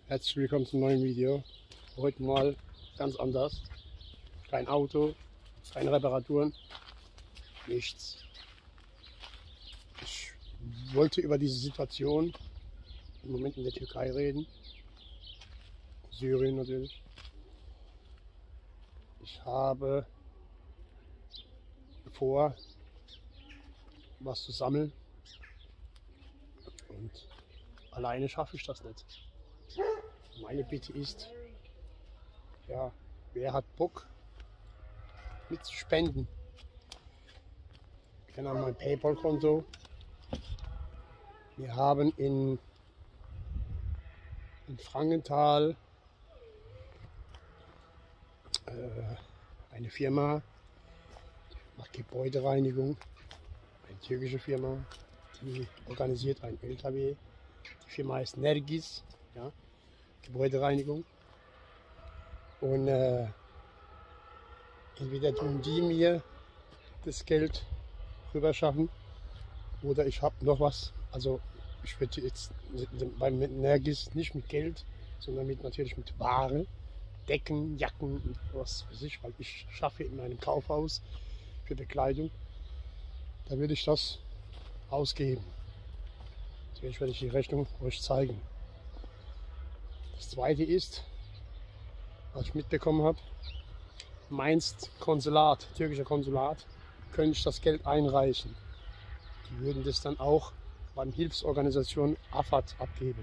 Herzlich willkommen zum neuen Video. Heute mal ganz anders. Kein Auto, keine Reparaturen, nichts. Ich wollte über diese Situation im Moment in der Türkei reden. Syrien natürlich. Ich habe vor, was zu sammeln. Und alleine schaffe ich das nicht. Meine Bitte ist, ja, wer hat Bock mitzuspenden? Ich kenne mein PayPal-Konto. Wir haben in Frankenthal eine Firma, die macht Gebäudereinigung, eine türkische Firma, die organisiert einen LKW. Die Firma heißt Nergis, ja, Gebäudereinigung. Und entweder tun die mir das Geld rüber schaffen oder ich habe noch was. Also ich würde jetzt beim Nergis nicht mit Geld, sondern natürlich mit Ware, Decken, Jacken und was weiß ich, weil ich schaffe in einem Kaufhaus für Bekleidung. Da würde ich das ausgeben. Natürlich werde ich die Rechnung euch zeigen. Das zweite ist, was ich mitbekommen habe, Mainz Konsulat, türkischer Konsulat, könnte ich das Geld einreichen. Die würden das dann auch beim Hilfsorganisation AFAD abgeben.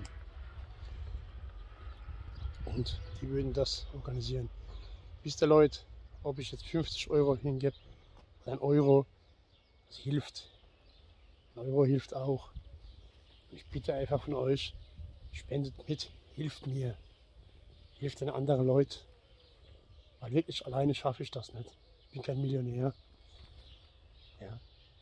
Und die würden das organisieren. Wisst ihr Leute, ob ich jetzt 50 Euro hingebe oder 1 Euro, das hilft. 1 Euro hilft auch. Ich bitte einfach von euch, spendet mit, hilft mir, hilft den anderen Leuten. Weil wirklich alleine schaffe ich das nicht. Ich bin kein Millionär. Ja.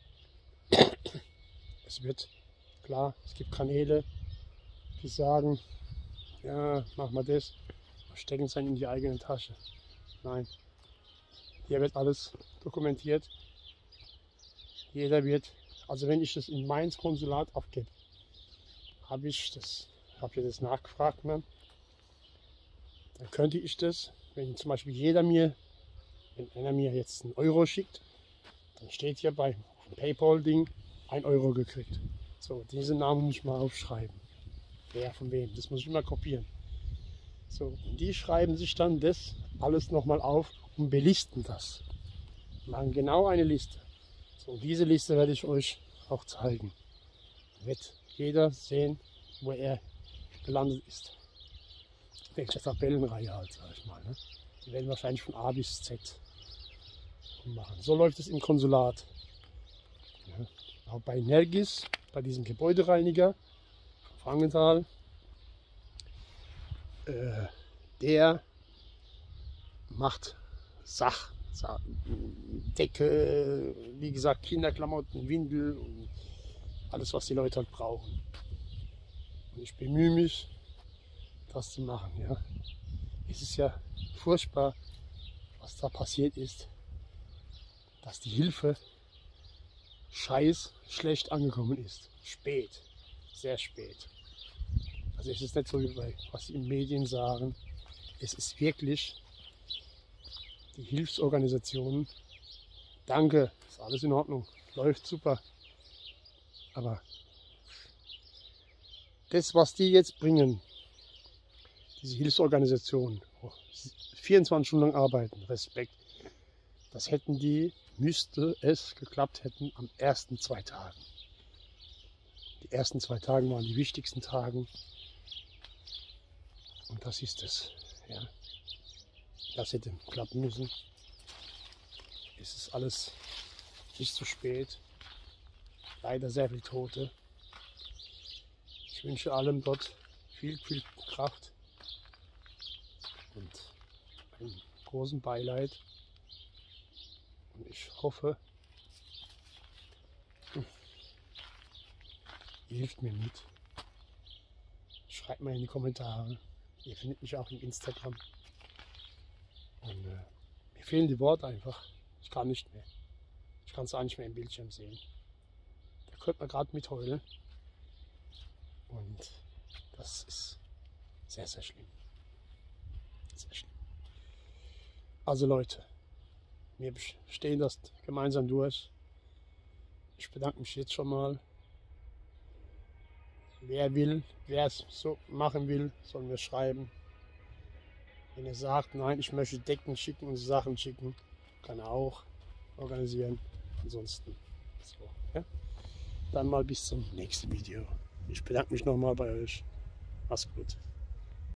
Es wird, klar, es gibt Kanäle, die sagen, ja, mach mal das, stecken es dann in die eigene Tasche. Nein, hier wird alles dokumentiert. Jeder wird, also wenn ich das in Mainz Konsulat abgebe, habe ich das nachgefragt, dann könnte ich das, wenn zum Beispiel wenn einer mir jetzt 1 Euro schickt, dann steht hier bei PayPal-Ding 1 Euro gekriegt. So, diesen Namen muss ich mal aufschreiben. Wer von wem, das muss ich immer kopieren. So, und die schreiben sich dann das alles nochmal auf und belisten das. Machen genau eine Liste. So, und diese Liste werde ich euch auch zeigen. Wird jeder sehen, wo er gelandet ist. Welche Tabellenreihe halt, sag ich mal. Ne? Die werden wahrscheinlich von A bis Z machen. So läuft es im Konsulat. Ja. Auch bei Nergis, bei diesem Gebäudereiniger von Frankenthal, der macht Decke, wie gesagt, Kinderklamotten, Windel und alles, was die Leute halt brauchen. Und ich bemühe mich, das zu machen. Ja. Es ist ja furchtbar, was da passiert ist, dass die Hilfe schlecht angekommen ist. Spät, sehr spät. Also es ist nicht so, wie was die in Medien sagen. Es ist wirklich die Hilfsorganisationen. Danke, ist alles in Ordnung, läuft super. Aber das, was die jetzt bringen, diese Hilfsorganisationen, 24 Stunden lang arbeiten, Respekt, das müsste es geklappt hätten am ersten 2 Tagen. Die ersten 2 Tage waren die wichtigsten Tage. Und das ist es. Ja. Das hätte klappen müssen. Es ist alles nicht zu spät. Leider sehr viele Tote. Ich wünsche allem dort viel Kraft und einen großen Beileid. Und ich hoffe, ihr hilft mir mit. Schreibt mal in die Kommentare. Ihr findet mich auch im Instagram. Und mir fehlen die Worte einfach. Ich kann nicht mehr. Ich kann es auch nicht mehr im Bildschirm sehen. Da könnte man gerade mitheulen. Und das ist Sehr, sehr schlimm. Sehr schlimm. Also Leute, wir stehen das gemeinsam durch. Ich bedanke mich jetzt schon mal. Wer es so machen will, soll mir schreiben. Wenn er sagt, nein, ich möchte Decken schicken und Sachen schicken, kann er auch organisieren. Ansonsten so. Ja? Dann mal bis zum nächsten Video. Ich bedanke mich nochmal bei euch. Mach's gut.